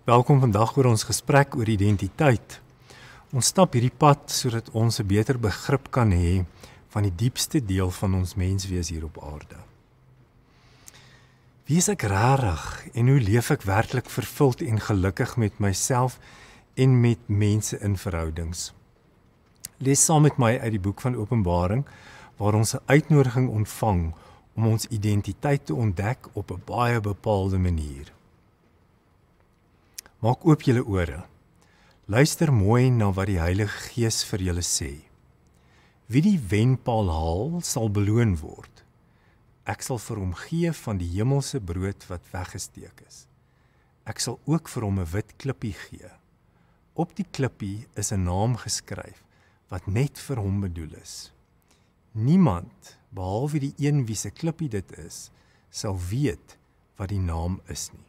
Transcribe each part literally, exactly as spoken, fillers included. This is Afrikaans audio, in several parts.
Welkom vandag oor ons gesprek oor identiteit. Ons stap hierdie pad sodat ons 'n beter begrip kan hê van die diepste deel van ons menswees hier op aarde. Wie is ek rarig en hoe leef ek werklik vervuld en gelukkig met myself en met mense in verhoudings? Lees saam met my uit die boek van Openbaring, waar ons 'n uitnodiging ontvang om ons identiteit te ontdek op 'n baie bepaalde manier. Maak oop julle ore. Luister mooi na wat die Heilige Gees vir julle sê. Wie die wenpaal haal, sal beloon word. Ek sal vir hom gee van die hemelse brood wat weggesteek is. Ek sal ook vir hom 'n wit klippie gee. Op die klippie is 'n naam geskryf wat net vir hom bedoel is. Niemand, behalwe die een wie se klippie dit is, sal weet wat die naam is nie.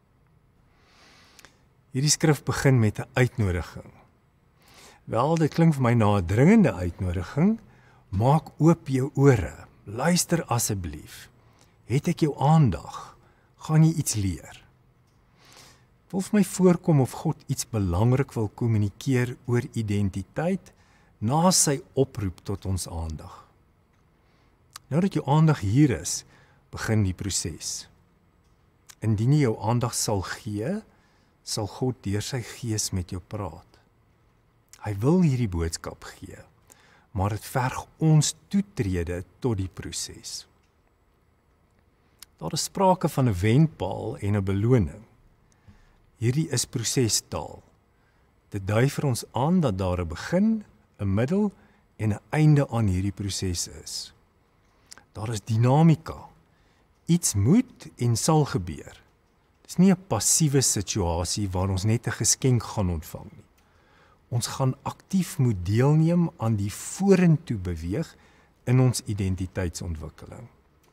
Hierdie skrif begin met 'n uitnodiging. Wel, dit klink vir my na 'n dringende uitnodiging. Maak oop jou ore. Luister asseblief. Het ek jou aandag? Gaan jy iets leer? Wil vir my voorkom of God iets belangrik wil kommunikeer oor identiteit na sy oproep tot ons aandag. Nou dat jou aandag hier is, begin die proses. Indien jy jou aandag sal gee, sal God deur sy Gees met jou praat. Hy wil hierdie boodskap gee, maar dit verg ons toetrede tot die proses. Daar is sprake van 'n wenpaal en 'n beloning. Hierdie is prosestaal. Dit dui vir ons aan dat daar 'n begin, 'n middel en 'n einde aan hierdie proses is. Daar is dinamika. Iets moet en sal gebeur. Dit is nie 'n passiewe situasie waar ons net 'n geskenk gaan ontvang nie. Ons gaan aktief moet deelneem aan die vorentoe beweeg in ons identiteitsontwikkeling.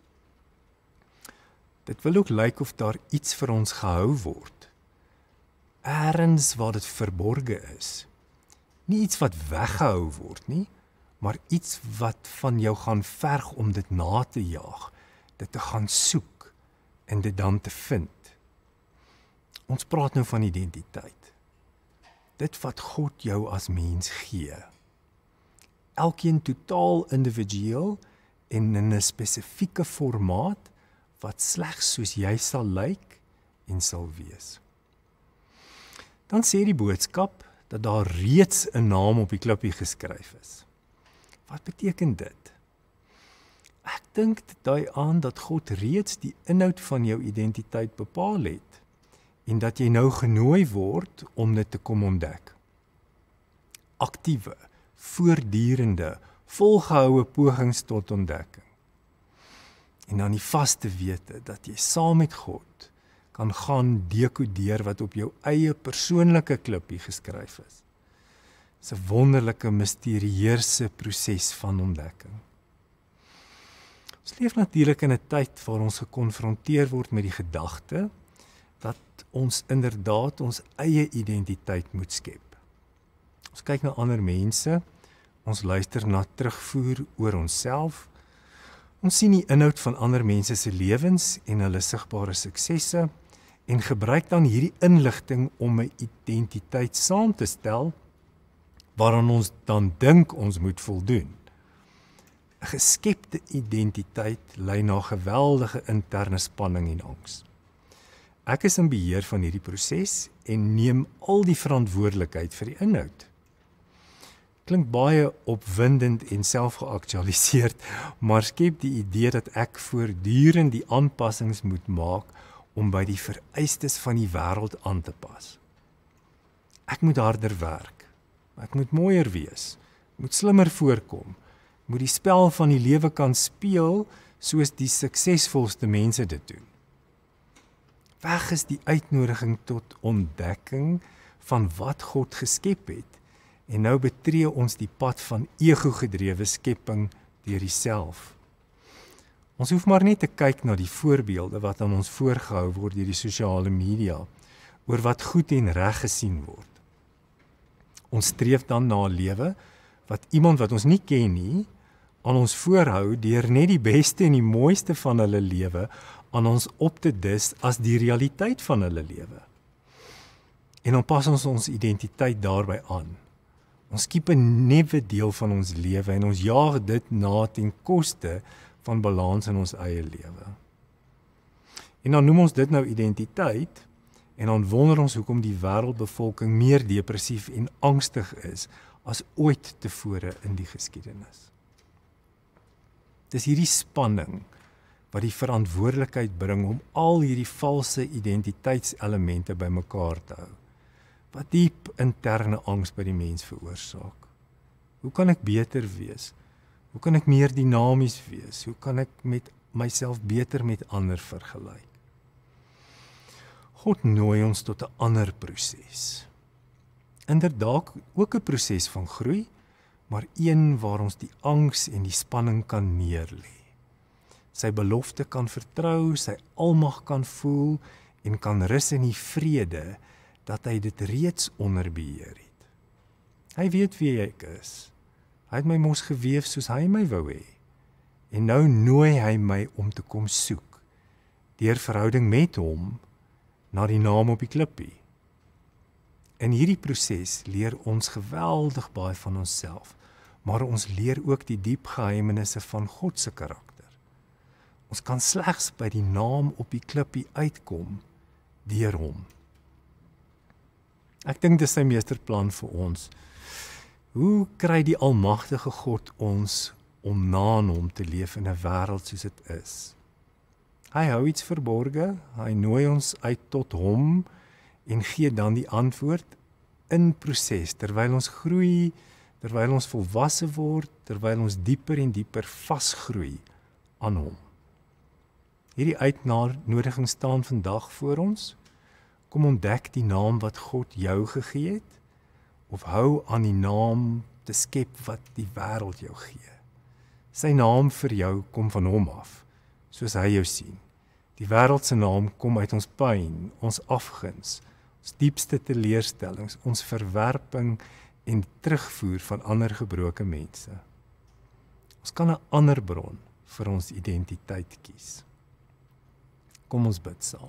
Dit wil ook lyk of daar iets vir ons gehou word. Ergens waar dit verborge is. Nie iets wat weggehou word nie, maar iets wat van jou gaan verg om dit na te jaag, dit te gaan soek en dit dan te vind. Ons praat nou van identiteit. Dit wat God jou as mens gee. Elkeen totaal individueel en in 'n spesifieke formaat wat slegs soos jy sal lyk en sal wees. Dan sê die boodskap dat daar reeds 'n naam op die klippie geskryf is. Wat beteken dit? Ek dink dit dui aan dat God reeds die inhoud van jou identiteit bepaal het en dat jy nou genooi word om dit te kom ontdek. Aktiewe, voortdurende, volgehoue pogings tot ontdekking. En dan die vaste wete dat jy saam met God kan gaan dekodeer wat op jou eie persoonlike klippie geskryf is. Dit is 'n wonderlike, misterieuse proses van ontdekking. Ons leef natuurlik in 'n tyd waar ons gekonfronteer word met die gedagte dat ons inderdaad ons eie identiteit moet skep. Ons kyk na ander mense, ons luister na terugvoer oor onsself, ons sien die inhoud van ander mense se lewens en hulle sigbare suksesse en gebruik dan hierdie inligting om 'n identiteit saam te stel waaraan ons dan dink ons moet voldoen. 'n Geskepte identiteit lei na geweldige interne spanning en angs. Ek is in beheer van hierdie proses en neem al die verantwoordelikheid vir die inhoud. Klink baie opwindend en selfgeaktualiseerd, maar skep die idee dat ek voortdurend die aanpassings moet maak om by die vereistes van die wêreld aan te pas. Ek moet harder werk, ek moet mooier wees, moet slimmer voorkom, moet die spel van die lewe kan speel soos die suksesvolste mense dit doen. Weg is die uitnodiging tot ontdekking van wat God geskep het, en nou betree ons die pad van ego-gedrewe skepping deur die self. Ons hoef maar net te kyk na die voorbeelde wat aan ons voorgehou word deur die sosiale media, oor wat goed en reg gesien word. Ons streef dan na 'n lewe wat iemand wat ons nie ken nie, aan ons voorhou deur net die beste en die mooiste van hulle lewe aan ons op te dis as die realiteit van hulle lewe. En dan pas ons ons identiteit daarby aan. Ons kiep 'n nuwe deel van ons lewe en ons jaag dit na ten koste van balans in ons eie lewe. En dan noem ons dit nou identiteit, en dan wonder ons hoekom die wêreldbevolking meer depressief en angstig is as ooit tevore in die geskiedenis. Dis hierdie spanning wat die verantwoordelikheid bring om al hierdie valse identiteitselemente bymekaar te hou, wat diep interne angs by die mens veroorsaak. Hoe kan ek beter wees? Hoe kan ek meer dinamies wees? Hoe kan ek met myself beter met ander vergelyk? God nooi ons tot 'n ander proses. Inderdaad ook 'n proses van groei, maar een waar ons die angs en die spanning kan neerlê. Sy belofte kan vertrou, sy almag kan voel en kan rus in die vrede dat hy dit reeds onder beheer het. Hy weet wie ek is. Hy het my mos geweef soos hy my wou hê. En nou nooi hy my om te kom soek, deur verhouding met hom, na die naam op die klippie. In hierdie proses leer ons geweldig baie van onsself, maar ons leer ook die diep geheimenisse van God se karakter. Ons kan slegs by die naam op die klippie uitkom deur hom. Ek dink dis sy meesterplan vir ons. Hoe kry die almagtige God ons om na hom te leef in 'n wêreld soos dit is? Hy hou iets verborge, hy nooi ons uit tot hom en gee dan die antwoord in proses, terwyl ons groei, terwyl ons volwasse word, terwyl ons dieper en dieper vasgroei aan hom. Hierdie uitnodiging staan vandag voor ons. Kom ontdek die naam wat God jou gegee het, of hou aan die naam te skep wat die wêreld jou gee. Sy naam vir jou kom van hom af, soos hy jou sien. Die wêreld se naam kom uit ons pyn, ons afguns, ons diepste teleurstellings, ons verwerping en die terugvoer van ander gebroke mense. Ons kan 'n ander bron vir ons identiteit kies. Kom ons bid saam.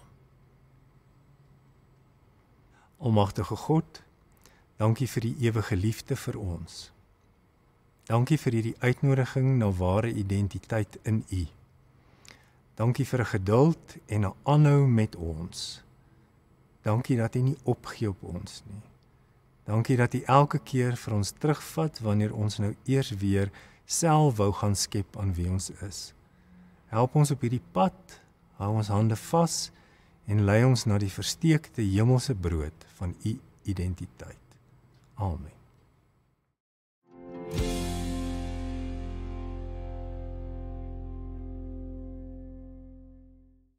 Almagtige God, dankie vir die ewige liefde vir ons. Dankie vir hierdie uitnodiging na ware identiteit in U. Dankie vir 'n geduld en 'n aanhou met ons. Dankie dat U nie opgee op ons nie. Dankie dat U elke keer vir ons terugvat wanneer ons nou eers weer self wou gaan skep aan wie ons is. Help ons op hierdie pad, hou ons hande vas en lei ons na die versteekte hemelse brood van U identiteit. Amen.